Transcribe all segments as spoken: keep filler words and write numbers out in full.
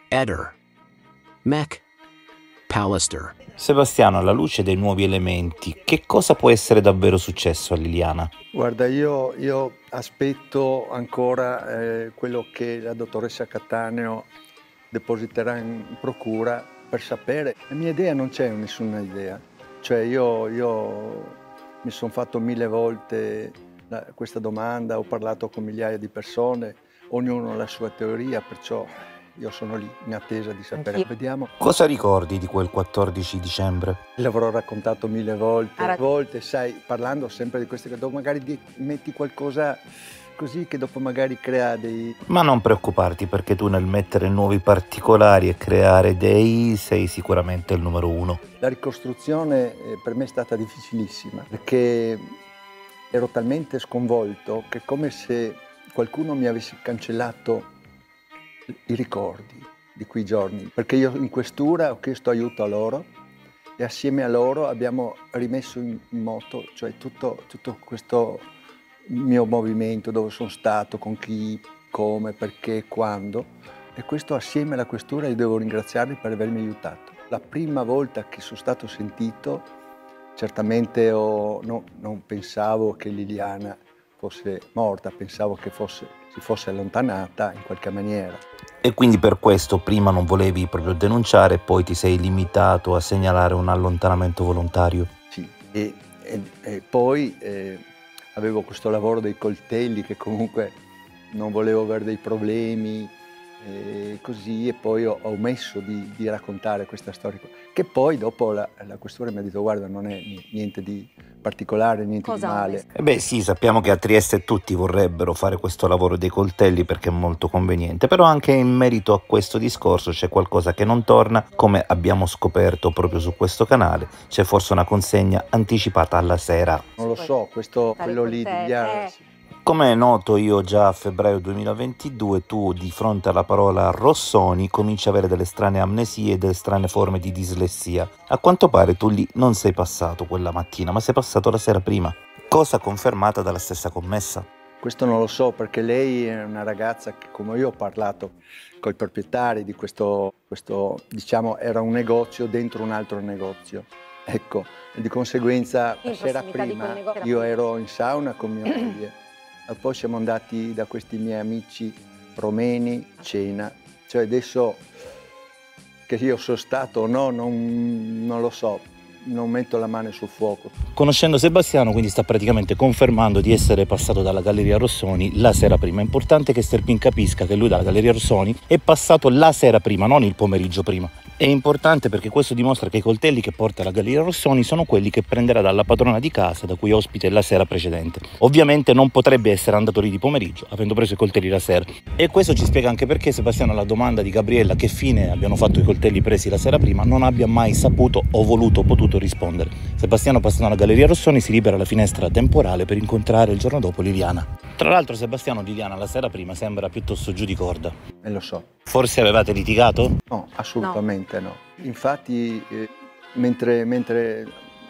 Eder, Mech, Pallister. Sebastiano, alla luce dei nuovi elementi, che cosa può essere davvero successo a Liliana? Guarda, io, io aspetto ancora eh, quello che la dottoressa Cattaneo depositerà in procura per sapere. La mia idea non c'è nessuna idea. Cioè io, io mi sono fatto mille volte la, questa domanda, ho parlato con migliaia di persone, ognuno ha la sua teoria, perciò io sono lì in attesa di sapere. Anch'io. Vediamo. Cosa ricordi di quel quattordici dicembre? L'avrò raccontato mille volte, Ara- volte, sai, parlando sempre di queste cose, magari di- metti qualcosa così che dopo magari crea dei... Ma non preoccuparti, perché tu nel mettere nuovi particolari e creare dei sei sicuramente il numero uno. La ricostruzione eh, per me è stata difficilissima, perché ero talmente sconvolto che è come se qualcuno mi avesse cancellato i ricordi di quei giorni, perché io in questura ho chiesto aiuto a loro e assieme a loro abbiamo rimesso in moto, cioè tutto, tutto questo mio movimento, dove sono stato, con chi, come, perché, quando, e questo assieme alla questura io devo ringraziarli per avermi aiutato. La prima volta che sono stato sentito, certamente ho, no, non pensavo che Liliana fosse morta, pensavo che fosse, si fosse allontanata in qualche maniera. E quindi per questo prima non volevi proprio denunciare e poi ti sei limitato a segnalare un allontanamento volontario. Sì, e, e, e poi eh, avevo questo lavoro dei coltelli che comunque non volevo avere dei problemi, e così, e poi ho, ho omesso di, di raccontare questa storia, che poi dopo la, la questura mi ha detto guarda non è niente di particolare, niente Cosa di ho male. omesso? E beh sì, sappiamo che a Trieste tutti vorrebbero fare questo lavoro dei coltelli perché è molto conveniente, però anche in merito a questo discorso c'è qualcosa che non torna, come abbiamo scoperto proprio su questo canale, c'è forse una consegna anticipata alla sera. Non lo so, questo, Fare quello lì di coltelli, Liliana, eh. sì. Come è noto, io già a febbraio duemilaventidue, tu di fronte alla parola Rossoni cominci a avere delle strane amnesie e delle strane forme di dislessia. A quanto pare tu lì non sei passato quella mattina, ma sei passato la sera prima, cosa confermata dalla stessa commessa. Questo non lo so perché lei è una ragazza che, come io ho parlato con i proprietari di questo, questo, diciamo, era un negozio dentro un altro negozio. Ecco, e di conseguenza la In sera prossimità di quel prima negozio. io ero in sauna con mia moglie e poi siamo andati da questi miei amici romeni, cena. Cioè adesso che io sono stato o no, non, non lo so, non metto la mano sul fuoco. Conoscendo Sebastiano, quindi sta praticamente confermando di essere passato dalla Galleria Rossoni la sera prima. È importante che Sterpin capisca che lui dalla Galleria Rossoni è passato la sera prima, non il pomeriggio prima. È importante perché questo dimostra che i coltelli che porta la Galleria Rossoni sono quelli che prenderà dalla padrona di casa da cui è ospite la sera precedente. Ovviamente non potrebbe essere andato lì di pomeriggio, avendo preso i coltelli la sera. E questo ci spiega anche perché Sebastiano, alla domanda di Gabriella che fine abbiano fatto i coltelli presi la sera prima, non abbia mai saputo o voluto o potuto rispondere. Sebastiano, passando alla Galleria Rossoni, si libera la finestra temporale per incontrare il giorno dopo Liliana. Tra l'altro Sebastiano, Liliana la sera prima sembra piuttosto giù di corda. E lo so. Forse avevate litigato? No, assolutamente no. Infatti, eh, mentre, mentre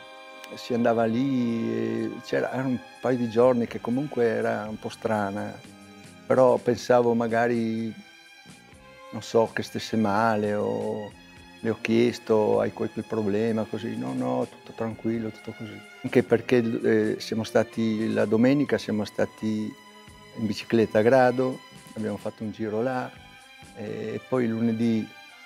si andava lì, eh, c'era era un paio di giorni che comunque era un po' strana, però pensavo magari, non so, che stesse male o le ho chiesto, hai qualche problema, così. No, no, tutto tranquillo, tutto così. Anche perché eh, siamo stati, la domenica siamo stati in bicicletta a Grado, abbiamo fatto un giro là, e poi lunedì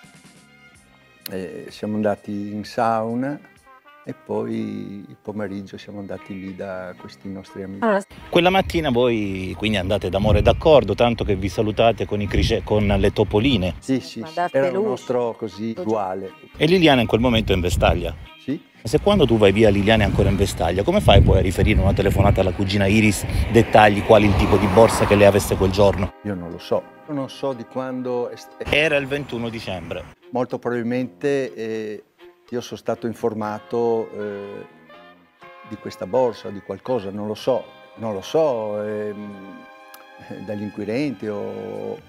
eh, siamo andati in sauna e poi il pomeriggio siamo andati lì da questi nostri amici. Allora, Quella mattina voi quindi andate d'amore e d'accordo, tanto che vi salutate con, i crice- con le topoline. Sì, sì, Ma sì, da era un peluche. nostro così uguale. E Liliana in quel momento è in vestaglia. Sì? Se quando tu vai via Liliana è ancora in vestaglia, come fai poi a riferire una telefonata alla cugina Iris, dettagli quali il tipo di borsa che lei avesse quel giorno? Io non lo so. Io non so di quando, è st- Era il ventuno dicembre. molto probabilmente eh, io sono stato informato eh, di questa borsa, di qualcosa, non lo so, non lo so, ehm, dagli inquirenti o,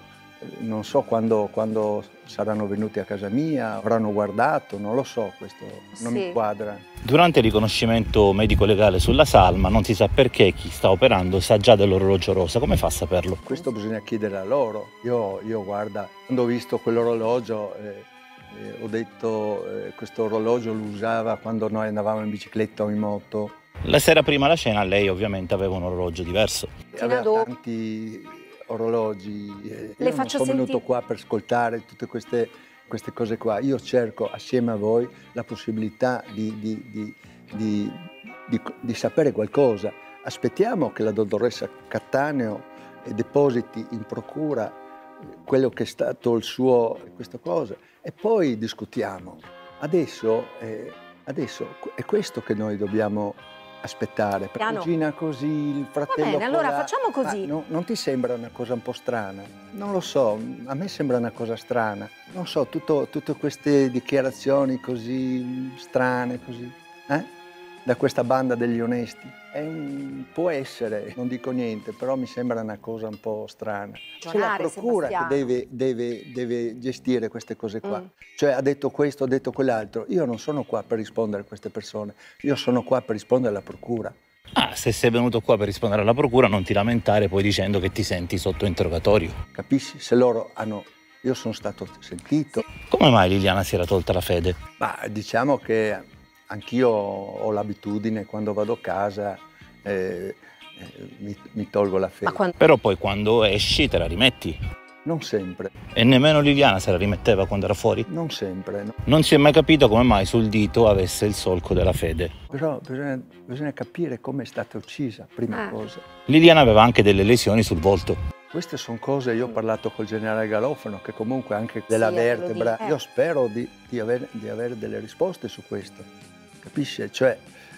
non so quando, quando saranno venuti a casa mia, avranno guardato, non lo so, questo non Sì. mi quadra. Durante il riconoscimento medico-legale sulla salma, non si sa perché chi sta operando sa già dell'orologio rosa. Come fa a saperlo? Questo bisogna chiedere a loro. Io, io guarda, quando ho visto quell'orologio eh, eh, ho detto eh, questo orologio lo usava quando noi andavamo in bicicletta o in moto. La sera prima la cena lei ovviamente aveva un orologio diverso. Aveva dopo. tanti orologi. eh, Le Io non faccio sono venuto sentire. qua per ascoltare tutte queste, queste cose qua. Io cerco assieme a voi la possibilità di, di, di, di, di, di sapere qualcosa. Aspettiamo che la dottoressa Cattaneo eh, depositi in procura quello che è stato il suo, questa cosa, e poi discutiamo. Adesso, eh, adesso è questo che noi dobbiamo aspettare. Per Piano. cugina così, il fratello bene, allora colà. facciamo così. Ma no- non ti sembra una cosa un po' strana? Non lo so, a me sembra una cosa strana. Non so, tutto- tutte queste dichiarazioni così strane, così, eh? Da questa banda degli onesti. È un- può essere, non dico niente, però mi sembra una cosa un po' strana. C'è la Ragionare, procura che Sebastiano. deve, deve- deve gestire queste cose qua. Mm. Cioè ha detto questo, ha detto quell'altro. Io non sono qua per rispondere a queste persone, io sono qua per rispondere alla procura. Ah, se sei venuto qua per rispondere alla procura non ti lamentare poi dicendo che ti senti sotto interrogatorio. Capisci? Se loro hanno... Io sono stato sentito, Come mai Liliana si era tolta la fede? ma diciamo che anch'io ho l'abitudine, quando vado a casa, eh, eh, mi, mi tolgo la Ma fede. quando... Però poi quando esci te la rimetti. Non sempre, E nemmeno Liliana se la rimetteva quando era fuori. non sempre. No. Non si è mai capito come mai sul dito avesse il solco della fede. Però bisogna, bisogna capire come è stata uccisa, prima Ah. cosa. Liliana aveva anche delle lesioni sul volto. Queste sono cose, io ho parlato col generale Garofano, che comunque anche della Sì, te lo vertebra, dico. io spero di, di avere, di avere delle risposte su questo, capisce? Cioè,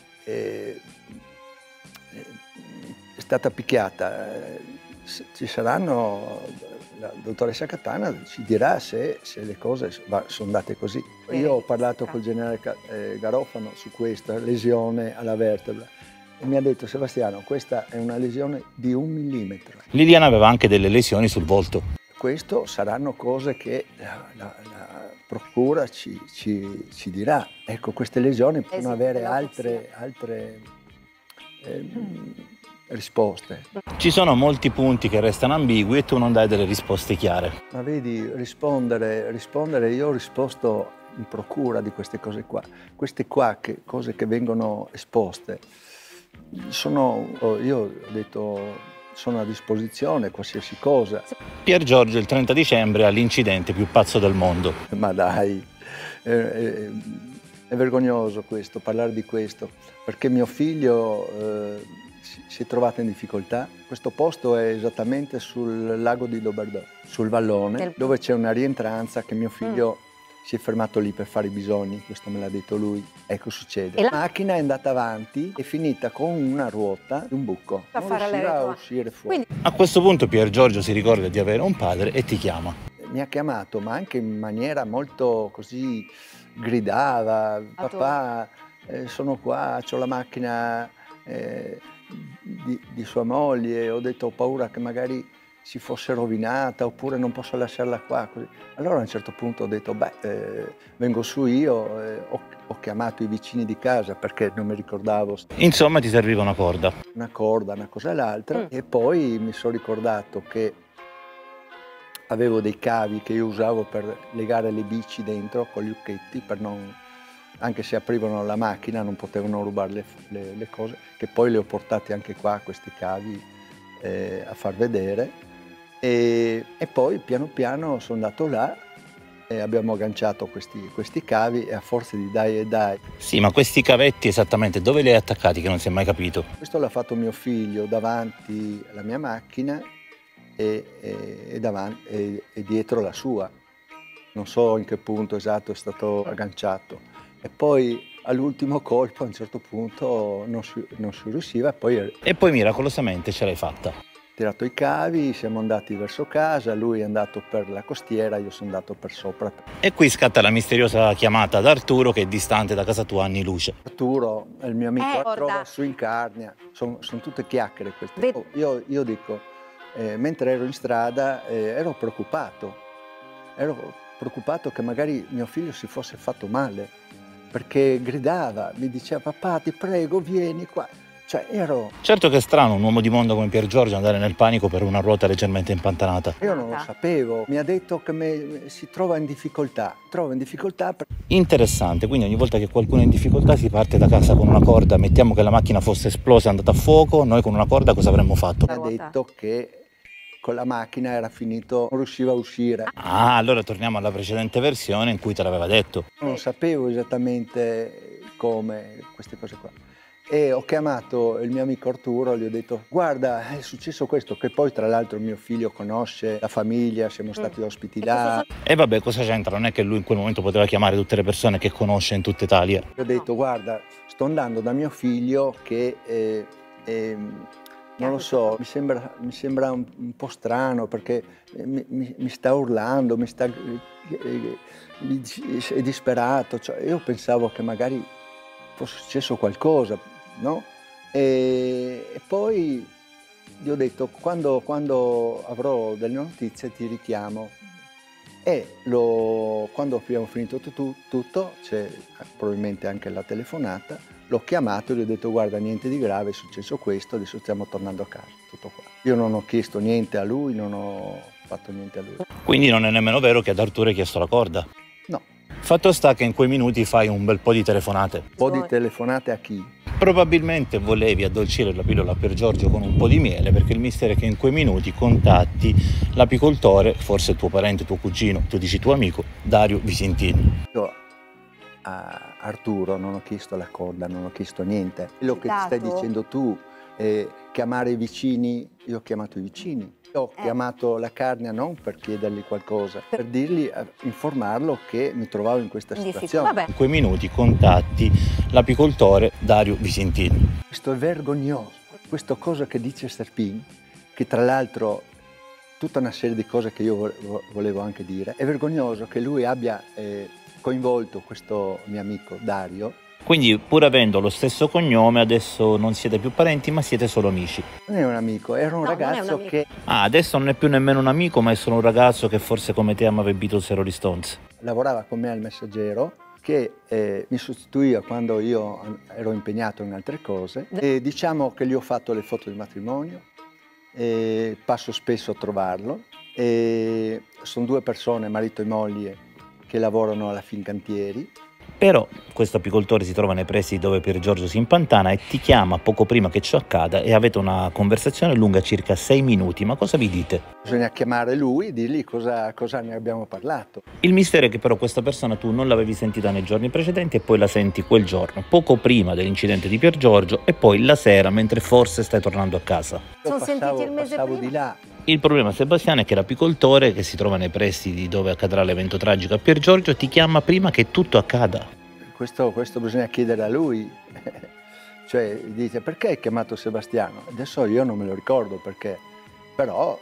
eh, eh, è stata picchiata, eh, s- ci saranno, la dottoressa Cattaneo ci dirà se, se le cose va- sono andate così. Io ho parlato col generale Ca- eh, Garofano su questa lesione alla vertebra e mi ha detto: Sebastiano, questa è una lesione di un millimetro. Liliana aveva anche delle lesioni sul volto. Questo saranno cose che la, la- la procura ci, ci- ci dirà. Ecco, queste lesioni possono Esatto, avere l'autopsia. altre, altre ehm, risposte. Ci sono molti punti che restano ambigui e tu non dai delle risposte chiare. Ma vedi, rispondere, rispondere, io ho risposto in procura di queste cose qua. Queste qua, che, cose che vengono esposte, sono, oh, io ho detto, sono a disposizione, qualsiasi cosa. Pier Giorgio il trenta dicembre ha l'incidente più pazzo del mondo. Ma dai, è, è- è vergognoso questo, parlare di questo, perché mio figlio eh, si, si è trovato in difficoltà. Questo posto è esattamente sul lago di Lobardò, sul vallone, Del- dove c'è una rientranza che mio figlio si è fermato lì per fare i bisogni, questo me l'ha detto lui. Ecco, succede. E la- La macchina è andata avanti, è finita con una ruota, un buco. A Non fare riusciva a l'eletro. uscire fuori. Quindi A questo punto Pier Giorgio si ricorda di avere un padre e ti chiama. Mi ha chiamato, ma anche in maniera molto così, gridava: papà, eh, sono qua, ho la macchina eh, di, di sua moglie, ho detto ho paura che magari si fosse rovinata oppure non posso lasciarla qua. Così. Allora a un certo punto ho detto, beh, eh, vengo su io, eh, ho, ho chiamato i vicini di casa perché non mi ricordavo Insomma ti serviva una corda. una corda, una cosa e l'altra, Mm. e poi mi sono ricordato che avevo dei cavi che io usavo per legare le bici dentro con gli lucchetti, per non, anche se aprivano la macchina non potevano rubare le, le- le cose, che poi le ho portate anche qua, questi cavi, eh, a far vedere. E, e poi piano piano sono andato là e abbiamo agganciato questi, questi cavi e a forza di dai e dai. Sì, ma questi cavetti esattamente dove li hai attaccati che non si è mai capito? Questo l'ha fatto mio figlio davanti alla mia macchina e, e- e davanti- e- e dietro la sua. Non so in che punto esatto è stato agganciato. E poi all'ultimo colpo a un certo punto non si, non si riusciva e poi ho E poi miracolosamente ce l'hai fatta. tirato i cavi, siamo andati verso casa, lui è andato per la costiera, io sono andato per sopra. E qui scatta la misteriosa chiamata da Arturo che è distante da casa tua anni luce. Arturo, è il mio amico, Eh, la trova guarda. su Incarnia, sono tutte chiacchiere queste. Ved- Oh, io, io dico, eh, mentre ero in strada eh, ero preoccupato, ero preoccupato che magari mio figlio si fosse fatto male, perché gridava, mi diceva papà ti prego vieni qua, cioè ero... Certo che è strano un uomo di mondo come Pier Giorgio andare nel panico per una ruota leggermente impantanata. Io non lo sapevo, mi ha detto che me, si trova in difficoltà, trova in difficoltà per... Interessante, quindi ogni volta che qualcuno è in difficoltà si parte da casa con una corda, mettiamo che la macchina fosse esplosa e andata a fuoco, noi con una corda cosa avremmo fatto? Mi ha detto che con la macchina era finito, non riusciva a uscire. Ah, allora torniamo alla precedente versione in cui te l'aveva detto. Non sapevo esattamente come queste cose qua. E ho chiamato il mio amico Arturo, gli ho detto guarda è successo questo, che poi tra l'altro mio figlio conosce la famiglia, siamo stati ospiti là. E vabbè, cosa c'entra? Non è che lui in quel momento poteva chiamare tutte le persone che conosce in tutta Italia. Gli ho detto guarda sto andando da mio figlio che eh, eh, non lo so, mi sembra, mi sembra un, un po' strano perché mi, mi, mi sta urlando, mi sta, eh, mi, è disperato, cioè, io pensavo che magari fosse successo qualcosa, no? E, e poi gli ho detto quando, quando avrò delle notizie ti richiamo. E lo, quando abbiamo finito tu, tutto, c'è probabilmente anche la telefonata, l'ho chiamato e gli ho detto guarda niente di grave, è successo questo, adesso stiamo tornando a casa, tutto qua. Io non ho chiesto niente a lui, non ho fatto niente a lui. Quindi non è nemmeno vero che ad Arturo hai chiesto la corda? No. Fatto sta che in quei minuti fai un bel po' di telefonate. Un po' di telefonate a chi? Probabilmente volevi addolcire la pillola per Giorgio con un po' di miele, perché il mistero è che in quei minuti contatti l'apicoltore, forse tuo parente, tuo cugino, tu dici tuo amico, Dario Visentini. Io a Arturo non ho chiesto la corda, non ho chiesto niente. Quello che stai dicendo tu, eh, chiamare i vicini, io ho chiamato i vicini. Ho eh. chiamato la Carnia non per chiedergli qualcosa, per dirgli, informarlo che mi trovavo in questa situazione. Vabbè. In quei minuti contatti l'apicoltore Dario Visentini. Questo è vergognoso, questa cosa che dice Sterpin, che tra l'altro tutta una serie di cose che io volevo anche dire, è vergognoso che lui abbia eh, coinvolto questo mio amico Dario. Quindi pur avendo lo stesso cognome adesso non siete più parenti ma siete solo amici. Non è un amico, era un no, ragazzo un che... Ah, adesso non è più nemmeno un amico ma è solo un ragazzo che forse come te amava i Beatles e Rolling Stones. Lavorava con me al Messaggero, che eh, mi sostituiva quando io ero impegnato in altre cose e diciamo che gli ho fatto le foto di matrimonio, e passo spesso a trovarlo e sono due persone, marito e moglie, che lavorano alla Fincantieri. Però questo apicoltore si trova nei pressi dove Pier Giorgio si impantana e ti chiama poco prima che ciò accada e avete una conversazione lunga circa sei minuti. Ma cosa vi dite? Bisogna chiamare lui e dirgli cosa, cosa ne abbiamo parlato. Il mistero è che però questa persona tu non l'avevi sentita nei giorni precedenti e poi la senti quel giorno, poco prima dell'incidente di Pier Giorgio e poi la sera mentre forse stai tornando a casa. Sono sentiti il mese prima? Di là. Il problema, Sebastiano, è che l'apicoltore, che si trova nei pressi di dove accadrà l'evento tragico a Pier Giorgio, ti chiama prima che tutto accada. Questo, questo bisogna chiedere a lui. Cioè, dice, perché hai chiamato Sebastiano? Adesso io non me lo ricordo perché, però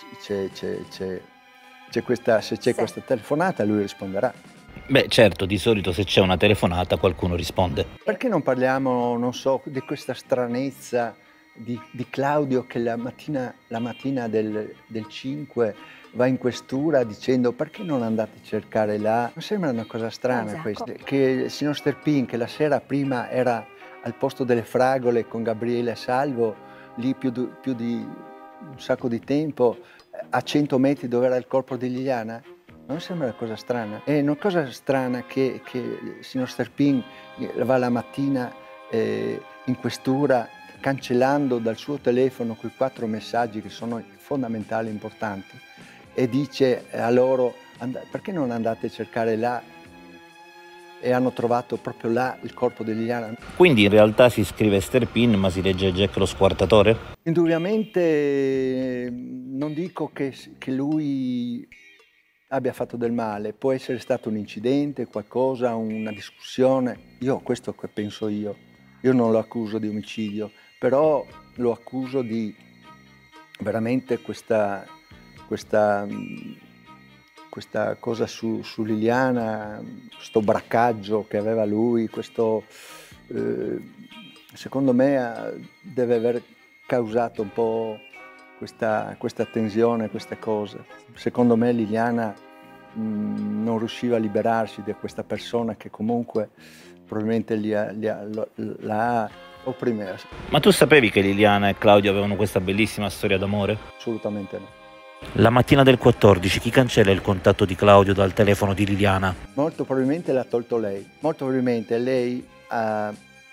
c'è questa, se c'è sì. questa telefonata lui risponderà. Beh, certo, di solito se c'è una telefonata qualcuno risponde. Perché non parliamo, non so, di questa stranezza Di, di Claudio che la mattina, la mattina del, del cinque va in questura dicendo perché non andate a cercare là? Non sembra una cosa strana esatto. questa? Che il signor Sterpin, che la sera prima era al posto delle fragole con Gabriele Salvo, lì più di, più di un sacco di tempo, a cento metri dove era il corpo di Liliana? Non sembra una cosa strana? È una cosa strana che, che il signor Sterpin va la mattina eh, in questura cancellando dal suo telefono quei quattro messaggi che sono fondamentali e importanti e dice a loro perché non andate a cercare là e hanno trovato proprio là il corpo di Liliana. Quindi in realtà si scrive Sterpin ma si legge Jack lo squartatore? Indubbiamente non dico che, che lui abbia fatto del male, può essere stato un incidente, qualcosa, una discussione, io questo che penso io, io non lo accuso di omicidio, però lo accuso di veramente questa, questa, questa cosa su, su Liliana, questo braccaggio che aveva lui, questo, eh, secondo me deve aver causato un po' questa, questa tensione, queste cose. Secondo me Liliana mh, non riusciva a liberarsi di questa persona che comunque probabilmente li ha, li ha, lo- la ha opprimeva. Ma tu sapevi che Liliana e Claudio avevano questa bellissima storia d'amore? Assolutamente no. La mattina del quattordici, chi cancella il contatto di Claudio dal telefono di Liliana? Molto probabilmente l'ha tolto lei. Molto probabilmente lei ha,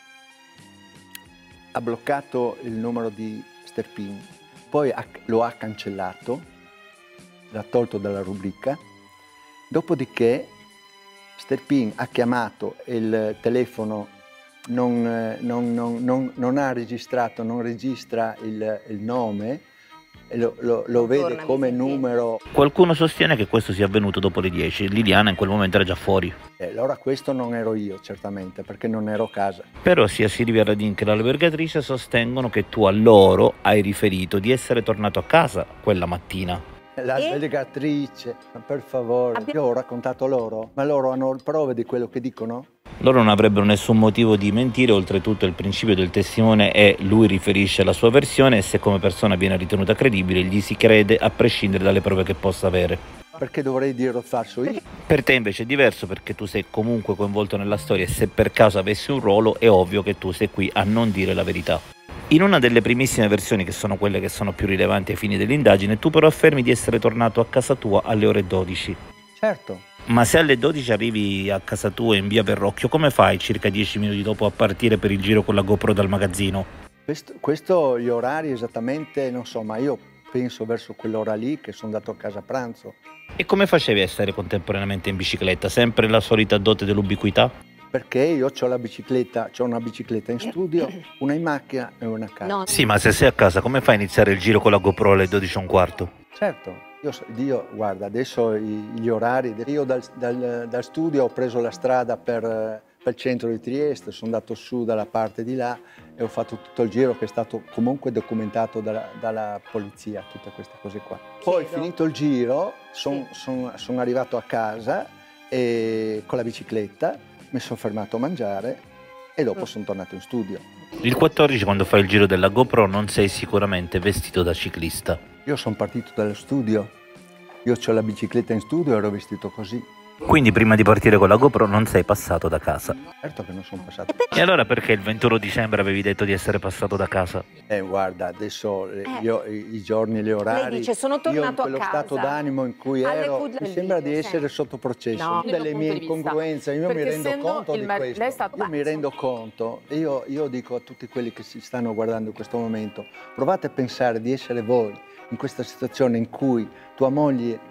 ha bloccato il numero di Sterpin, poi ha- lo ha cancellato, l'ha tolto dalla rubrica, dopodiché Sterpin ha chiamato il telefono, non, eh, non- non- non- non ha registrato, non registra il, il nome, e lo, lo- lo Non vede torna come visibile. numero. Qualcuno sostiene che questo sia avvenuto dopo le dieci. Liliana in quel momento era già fuori. E allora questo non ero io, certamente, perché non ero a casa. Però sia Silvia Radin che l'albergatrice sostengono che tu a loro hai riferito di essere tornato a casa quella mattina. L'albergatrice, ma per favore, Abbia- io ho raccontato loro, ma loro hanno prove di quello che dicono? Loro non avrebbero nessun motivo di mentire, oltretutto il principio del testimone è lui riferisce la sua versione e se come persona viene ritenuta credibile gli si crede a prescindere dalle prove che possa avere. Perché dovrei dirlo falso io? Per te invece è diverso perché tu sei comunque coinvolto nella storia e se per caso avessi un ruolo è ovvio che tu sei qui a non dire la verità. In una delle primissime versioni, che sono quelle che sono più rilevanti ai fini dell'indagine, tu però affermi di essere tornato a casa tua alle ore dodici. Certo, Ma se alle dodici arrivi a casa tua in via Verrocchio, come fai circa dieci minuti dopo a partire per il giro con la GoPro dal magazzino? questo, questo gli orari esattamente, non so, ma io penso verso quell'ora lì che sono andato a casa a pranzo, E come facevi a stare contemporaneamente in bicicletta? Sempre la solita dote dell'ubiquità? perché io ho la bicicletta, ho una bicicletta in studio, una in macchina e una a casa. No, Sì, ma se sei a casa, come fai a iniziare il giro con la GoPro alle dodici e un quarto? Certo, io, so- io, guarda, adesso i- gli orari, io dal, dal- dal studio ho preso la strada per, eh, per il centro di Trieste, sono andato su dalla parte di là e ho fatto tutto il giro che è stato comunque documentato dalla, dalla polizia, tutte queste cose qua. Poi Chiedo. finito il giro sono arrivato a casa e, con la bicicletta, mi sono fermato a mangiare e dopo Mm. sono tornato in studio. Il quattordici, quando fai il giro della GoPro, non sei sicuramente vestito da ciclista. Io sono partito dallo studio, io ho la bicicletta in studio e ero vestito così. Quindi prima di partire con la GoPro non sei passato da casa. Certo che non sono passato. E allora perché il ventuno dicembre avevi detto di essere passato da casa? Eh, guarda, adesso eh, Eh. io i, i giorni, le orari. Lei dice, sono io in tornato a quello casa. stato d'animo in cui Alle ero, cud- mi sembra di sì. essere sotto processo. No. Delle punto mie di vista. incongruenze, io mi Perché rendo essendo conto il di mer- questo. lei è stato- Io mi beh, rendo conto, io, io dico a tutti quelli che si stanno guardando in questo momento, provate a pensare di essere voi in questa situazione in cui tua moglie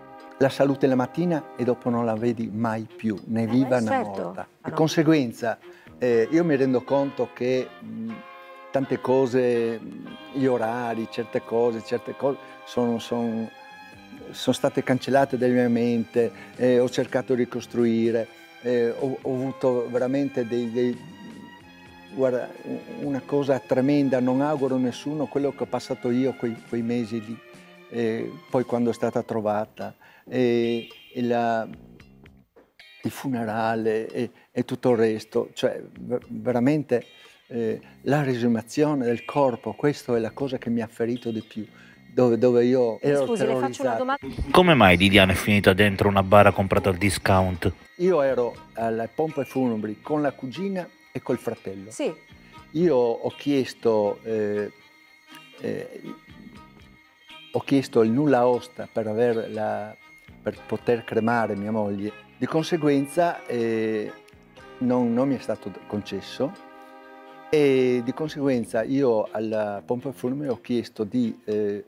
la saluti la mattina e dopo non la vedi mai più, né viva né certo. morta. Ah, Di no. conseguenza eh, io mi rendo conto che mh, tante cose, mh, gli orari, certe cose, certe cose sono, sono- sono state cancellate dalla mia mente, eh, ho cercato di ricostruire, eh, ho, ho avuto veramente dei, dei- guarda, una cosa tremenda, non auguro a nessuno quello che ho passato io quei, quei mesi lì, eh, poi quando è stata trovata, e, e la- il funerale e, e tutto il resto, cioè ver- veramente eh, la resimazione del corpo, questa è la cosa che mi ha ferito di più, dove, dove io ero Scusi, le faccio una terrorizzato. domanda. Come mai Didiana è finita dentro una bara comprata al discount? Io ero alle pompe funebri con la cugina e col fratello. Sì, Io ho chiesto, eh, eh, ho chiesto il nulla osta per, aver la- per poter cremare mia moglie, di conseguenza eh, non, non mi è stato concesso e di conseguenza io alla pompa funebre ho chiesto di, eh,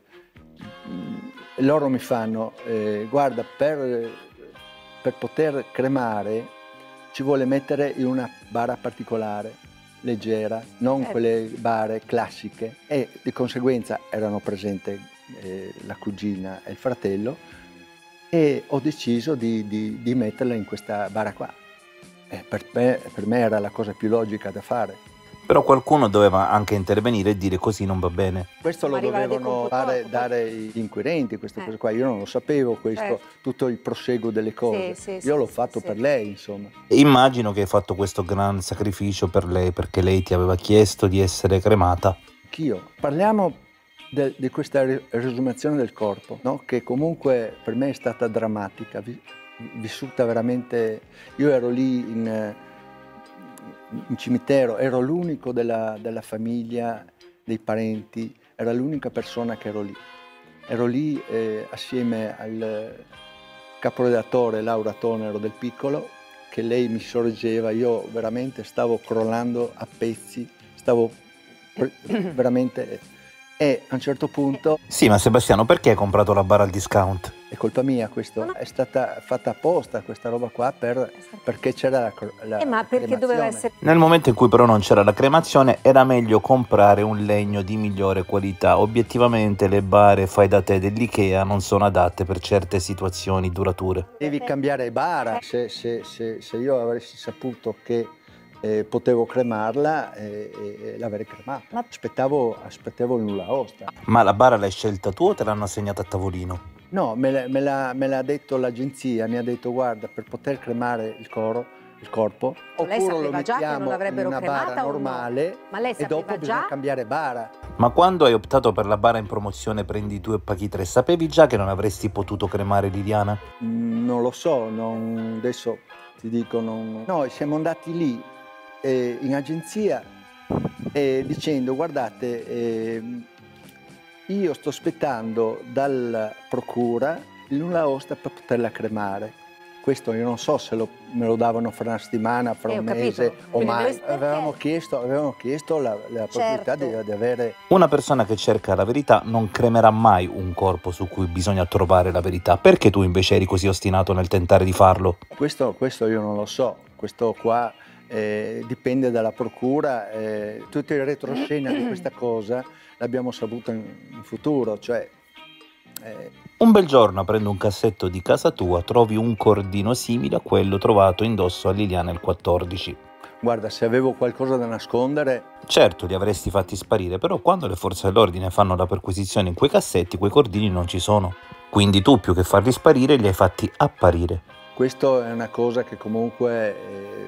mh, loro mi fanno, eh, guarda, per, per poter cremare ci vuole mettere in una bara particolare, leggera, non Eh. quelle bare classiche, e di conseguenza erano presenti eh, la cugina e il fratello e ho deciso di, di- di metterla in questa bara qua. Eh, per, me, per me era la cosa più logica da fare. Però qualcuno doveva anche intervenire e dire così non va bene. Questo lo Ma arrivare dei dovevano computador, dare, poi- dare gli inquirenti, queste Eh. cose qua. Io non lo sapevo questo, Certo. tutto il proseguo delle cose. Sì, sì, Io sì, l'ho sì, fatto sì. per lei, insomma. Immagino che hai fatto questo gran sacrificio per lei perché lei ti aveva chiesto di essere cremata. Anch'io. Parliamo de- di questa ri- riesumazione del corpo, no? Che comunque per me è stata drammatica, vi- vissuta veramente. Io ero lì in, eh, in cimitero, ero l'unico della, della famiglia, dei parenti, era l'unica persona che ero lì. Ero lì eh, assieme al caporedattore Laura Tonero del Piccolo, che lei mi sorreggeva, io veramente stavo crollando a pezzi, stavo pre- veramente. E a un certo punto, Sì, ma Sebastiano, perché hai comprato la bara al discount? è colpa mia questo, è stata fatta apposta questa roba qua per, perché c'era la, cr- la Eh, ma perché doveva cremazione. essere... Nel momento in cui però non c'era la cremazione, era meglio comprare un legno di migliore qualità. Obiettivamente le bare fai da te dell'Ikea non sono adatte per certe situazioni durature. Devi cambiare bara, se, se- se- se io avessi saputo che eh, potevo cremarla, eh, eh, l'avrei cremata. Ma- Aspettavo, aspettavo il nulla osta. Ma la bara l'hai scelta tu o te l'hanno assegnata a tavolino? No, me, l'ha- me l'ha me l'ha detto l'agenzia, mi ha detto guarda, per poter cremare il, coro, il corpo, Lei oppure lo sapeva già che non mettiamo in l'avrebbero una bara cremata o no? normale Ma lei e dopo sapeva bisogna già? cambiare bara. Ma quando hai optato per la bara in promozione prendi due e paghi tre, sapevi già che non avresti potuto cremare Liliana? Mm, Non lo so, non- adesso ti dico, non... Noi siamo andati lì eh, in agenzia eh, dicendo guardate, eh, io sto aspettando dalla procura il nulla osta per poterla cremare. Questo io non so se lo- me lo davano fra una settimana, fra Eh, un ho capito. mese o Quindi mai. perché? Avevamo chiesto, avevamo chiesto la, la possibilità di, Certo. di avere. Una persona che cerca la verità non cremerà mai un corpo su cui bisogna trovare la verità. Perché tu invece eri così ostinato nel tentare di farlo? Questo, questo io non lo so, questo qua eh, dipende dalla procura. Eh, tutto il retroscena di questa cosa l'abbiamo saputo in, in futuro, cioè eh, Un bel giorno, aprendo un cassetto di casa tua, trovi un cordino simile a quello trovato indosso a Liliana il quattordici. guarda, se avevo qualcosa da nascondere, Certo, li avresti fatti sparire, però quando le forze dell'ordine fanno la perquisizione in quei cassetti, quei cordini non ci sono. Quindi tu, più che farli sparire, li hai fatti apparire. questo è una cosa che comunque eh,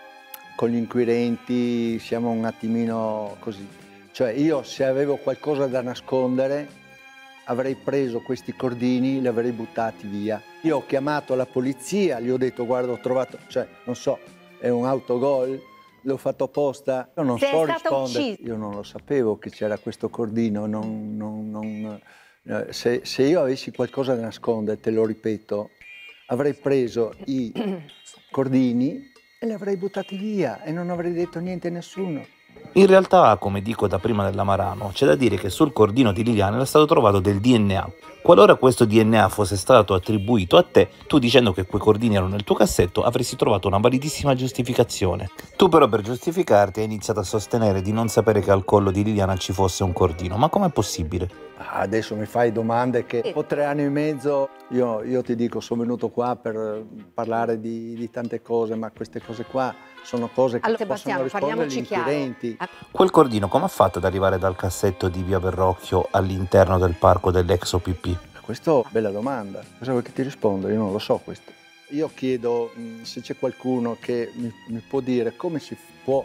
con gli inquirenti siamo un attimino così. Cioè io se avevo qualcosa da nascondere avrei preso questi cordini, li avrei buttati via. Io ho chiamato la polizia, gli ho detto guarda ho trovato, cioè non so, è un autogol, l'ho fatto apposta, io non Se è so stata rispondere. uccisa. Io non lo sapevo che c'era questo cordino, non, non- non- eh, se, se io avessi qualcosa da nascondere, te lo ripeto, avrei preso i cordini e li avrei buttati via e non avrei detto niente a nessuno. In realtà, come dico da prima dell'Amarano, c'è da dire che sul cordino di Liliana era stato trovato del D N A. Qualora questo D N A fosse stato attribuito a te, tu dicendo che quei cordini erano nel tuo cassetto avresti trovato una validissima giustificazione. Tu però per giustificarti hai iniziato a sostenere di non sapere che al collo di Liliana ci fosse un cordino. Ma com'è possibile? Ah, Adesso mi fai domande che Sì. dopo tre anni e mezzo io, io ti dico sono venuto qua per parlare di, di tante cose, ma queste cose qua sono cose che Allora, possono Sebastiano, rispondere gli parliamoci chiaro. inquirenti. Quel cordino come ha fatto ad arrivare dal cassetto di via Verrocchio all'interno del parco dell'ex O P P? Questa è una bella domanda. Cosa vuoi che ti risponda? Io non lo so questo. Io chiedo mh, se c'è qualcuno che mi, mi può dire come si può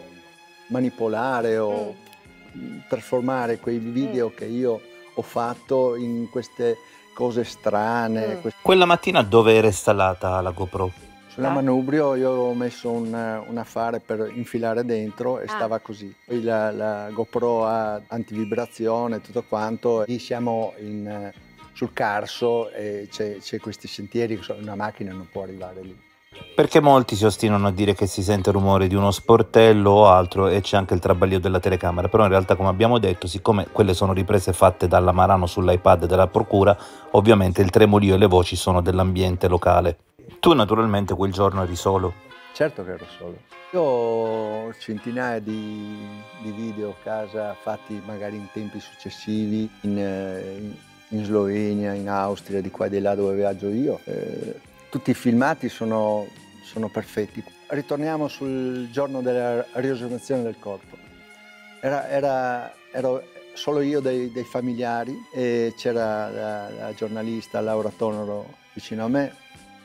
manipolare o mh, trasformare quei video che io ho fatto in queste cose strane. Mm. queste- Quella mattina dove era installata la GoPro? Sulla manubrio io ho messo un, un affare per infilare dentro e Ah. stava così. Poi la, la GoPro ha antivibrazione e tutto quanto. Lì siamo in, eh, sul Carso e c'è, c'è questi sentieri, una macchina non può arrivare lì. Perché molti si ostinano a dire che si sente il rumore di uno sportello o altro e c'è anche il trabaglio della telecamera, però in realtà come abbiamo detto, siccome quelle sono riprese fatte dalla Marano sull'iPad della procura, ovviamente il tremolio e le voci sono dell'ambiente locale. Tu naturalmente quel giorno eri solo. Certo che ero solo. Io ho centinaia di, di video a casa fatti magari in tempi successivi, in, eh, in- in Slovenia, in Austria, di qua e di là dove viaggio io. Eh, tutti i filmati sono, sono perfetti. Ritorniamo sul giorno della riesumazione del corpo. Era, era- ero solo io dei, dei familiari e c'era la, la giornalista Laura Tonero vicino a me.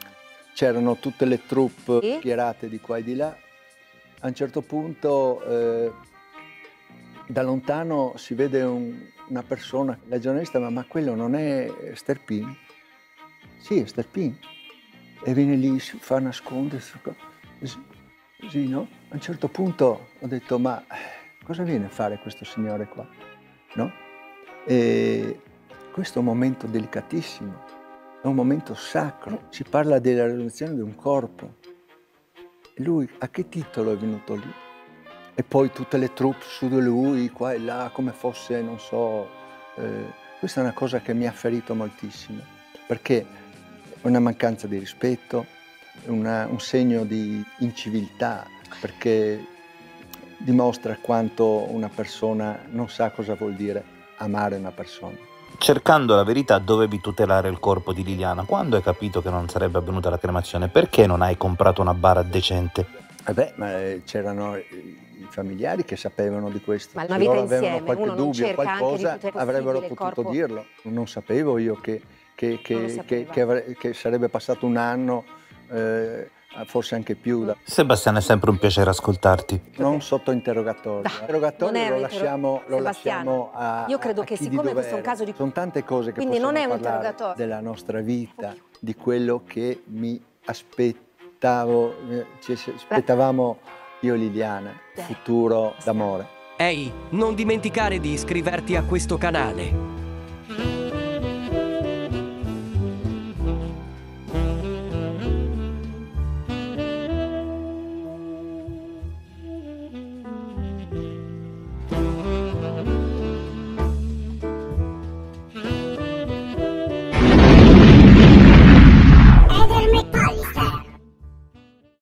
C'erano tutte le troupe Sì. schierate di qua e di là. A un certo punto, eh, da lontano si vede un, una persona, la giornalista, ma, ma quello non è Sterpin? Sì, è Sterpin. E viene lì, si fa nascondere, così, no? A un certo punto ho detto, ma cosa viene a fare questo signore qua? No? E questo è un momento delicatissimo, è un momento sacro, si parla della realizzazione di un corpo. E lui a che titolo è venuto lì? E poi tutte le troupe su di lui, qua e là, come fosse, non so, eh, questa è una cosa che mi ha ferito moltissimo, perché è una mancanza di rispetto, è una, un segno di inciviltà, perché dimostra quanto una persona non sa cosa vuol dire amare una persona. Cercando la verità dovevi tutelare il corpo di Liliana. Quando hai capito che non sarebbe avvenuta la cremazione, perché non hai comprato una bara decente? Eh beh, ma c'erano i familiari che sapevano di questo. Ma una Se vita loro avevano insieme, qualche uno non dubbio, cerca anche di qualcosa, tutelare avrebbero il potuto corpo. dirlo. Non sapevo io che, che, che, Non lo che, sapeva. che, avre- che sarebbe passato un anno, eh, forse anche più. Da... Sebastiano, è sempre un piacere ascoltarti. Non sotto interrogatorio. Dai, L'interrogatorio non è lo un interro- lasciamo, lo Sebastiano, lasciamo a, io credo a che chi di siccome questo è un dovere. caso di- Sono tante cose che Quindi non possiamo è un parlare interrogatorio. della nostra vita, di quello che mi aspettavo, eh, ci aspettavamo io e Liliana, Dai. futuro d'amore. Ehi, non dimenticare di iscriverti a questo canale.